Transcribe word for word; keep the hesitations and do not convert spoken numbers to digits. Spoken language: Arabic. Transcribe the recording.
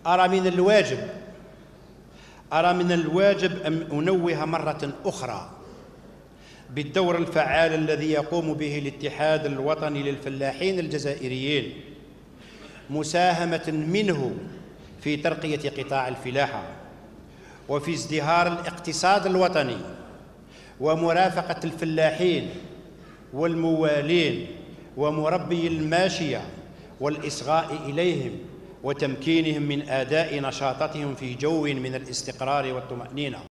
أرى من الواجب أرى من الواجب أن أنوه مرة أخرى بالدور الفعال الذي يقوم به الاتحاد الوطني للفلاحين الجزائريين، مساهمة منه في ترقية قطاع الفلاحة وفي ازدهار الاقتصاد الوطني ومرافقة الفلاحين والموالين ومربي الماشية والإصغاء إليهم وتمكينهم من أداء نشاطاتهم في جو من الاستقرار والطمأنينة.